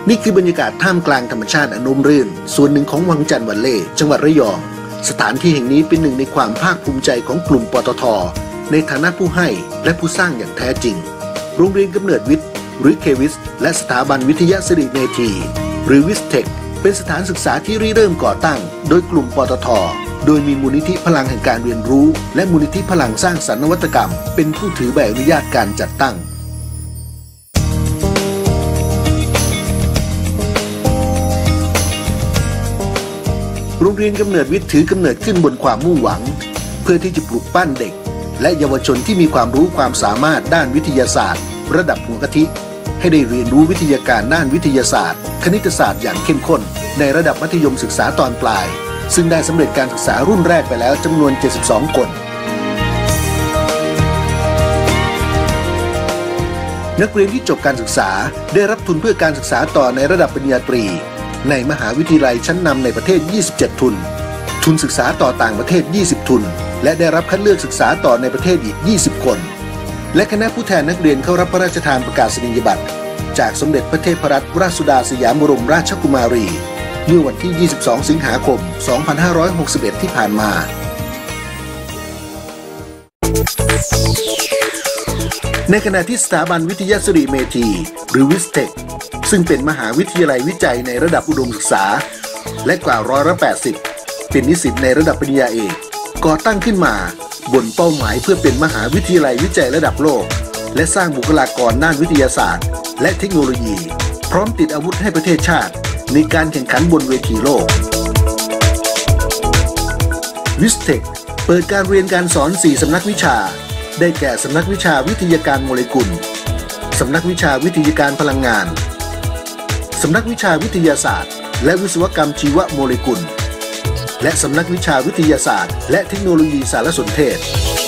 นี่คือบรรยากาศท่ามกลางธรรมชาติอันร่มรื่นส่วนหนึ่งของวังจันทร์วัลเล่จังหวัดระยองสถานที่แห่งนี้เป็นหนึ่งในความภาคภูมิใจของกลุ่มปตท.ในฐานะผู้ให้และผู้สร้างอย่างแท้จริงโรงเรียนกำเนิดวิทย์หรือเควิสและสถาบันวิทยาสิริเมธีหรือวิสเทคเป็นสถานศึกษาที่ริเริ่มก่อตั้งโดยกลุ่มปตท.โดยมีมูลนิธิพลังแห่งการเรียนรู้และมูลนิธิพลังสร้างสรรค์นวัตกรรมเป็นผู้ถือใบอนุญาตการจัดตั้งโรงเรียนกำเนิดวิทย์ถือกำเนิดขึ้นบนความมุ่งหวังเพื่อที่จะปลุกปั้นเด็กและเยาวชนที่มีความรู้ความสามารถด้านวิทยาศาสตร์ระดับหัวกะทิให้ได้เรียนรู้วิทยาการด้านวิทยาศาสตร์คณิตศาสตร์อย่างเข้มข้นในระดับมัธยมศึกษาตอนปลายซึ่งได้สำเร็จการศึกษารุ่นแรกไปแล้วจำนวน72คนนักเรียนที่จบการศึกษาได้รับทุนเพื่อการศึกษาต่อในระดับปริญญาตรีในมหาวิทยาลัยชั้นนำในประเทศ27ทุนทุนศึกษาต่อต่างประเทศ20ทุนและได้รับคัดเลือกศึกษาต่อในประเทศอีก20คนและคณะผู้แทนนักเรียนเข้ารับพระราชทานประกาศนียบัตรจากสมเด็จพระเทพรัตนราชสุดาสยามบรมราชกุมารีเมื่อวันที่22สิงหาคม2561ที่ผ่านมาในขณะที่สถาบันวิทยาสิริเมธีหรือวิสเทคซึ่งเป็นมหาวิทยาลัยวิจัยในระดับอุดมศึกษาและกว่า180เป็นนิสิตในระดับปริญญาเอกก่อตั้งขึ้นมาบนเป้าหมายเพื่อเป็นมหาวิทยาลัยวิจัยระดับโลกและสร้างบุคลากรด้านวิทยาศาสตร์และเทคโนโลยีพร้อมติดอาวุธให้ประเทศชาติในการแข่งขันบนเวทีโลกวิสเทคเปิดการเรียนการสอน4สำนักวิชาได้แก่สำนักวิชาวิทยาการโมเลกุลสำนักวิชาวิทยาการพลังงานสำนักวิชาวิทยาศาสตร์และวิศวกรรมชีวโมเลกุลและสำนักวิชาวิทยาศาสตร์และเทคโนโลยีสารสนเทศ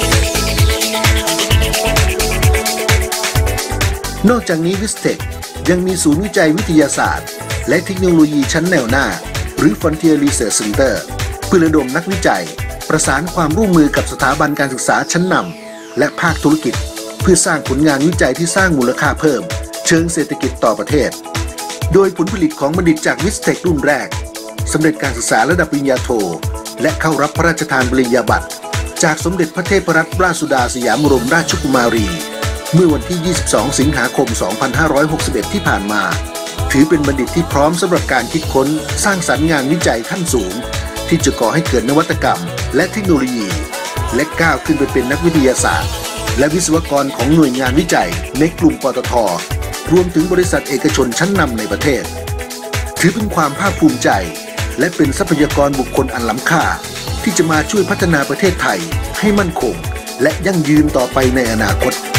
นอกจากนี้วิสเทคยังมีศูนย์วิจัยวิทยาศาสตร์และเทคโนโลยีชั้นแนวหน้าหรือ Frontier Research Center เพื่อระดมนักวิจัยประสานความร่วมมือกับสถาบันการศึกษาชั้นนำและภาคธุรกิจเพื่อสร้างผลงานวิจัยที่สร้างมูลค่าเพิ่มเชิงเศรษฐกิจต่อประเทศโดยผลผลิตของบัณฑิตจากวิสเทครุ่นแรกสำเร็จการศึกษาระดับปริญญาโทและเข้ารับพระราชทานปริญญาบัตรจากสมเด็จพระเทพรัตนราชสุดาสยามบรมราชกุมารีเมื่อวันที่22สิงหาคม2561ที่ผ่านมาถือเป็นบัณฑิตที่พร้อมสำหรับการคิดค้นสร้างสรรค์งานวิจัยขั้นสูงที่จะก่อให้เกิดนวัตกรรมและเทคโนโลยีและก้าวขึ้นไปเป็นนักวิทยาศาสตร์และวิศวกรของหน่วยงานวิจัยในกลุ่มปตท.รวมถึงบริษัทเอกชนชั้นนำในประเทศถือเป็นความภาคภูมิใจและเป็นทรัพยากรบุคคลอันล้ำค่าที่จะมาช่วยพัฒนาประเทศไทยให้มั่นคงและยั่งยืนต่อไปในอนาคต